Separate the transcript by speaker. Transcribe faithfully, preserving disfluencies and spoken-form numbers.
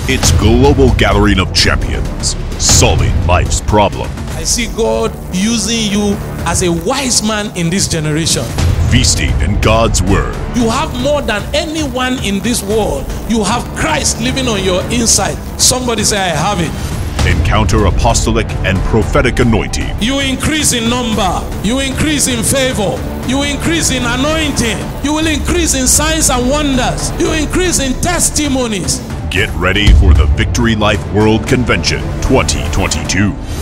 Speaker 1: It's global gathering of champions, solving life's problem.
Speaker 2: I see God using you as a wise man in this generation.
Speaker 1: Feasting in God's word.
Speaker 2: You have more than anyone in this world. You have Christ living on your inside. Somebody say, I have it.
Speaker 1: Encounter apostolic and prophetic anointing.
Speaker 2: You increase in number. You increase in favor. You increase in anointing. You will increase in signs and wonders. You increase in testimonies.
Speaker 1: Get ready for the Victory Life World Convention twenty twenty-two.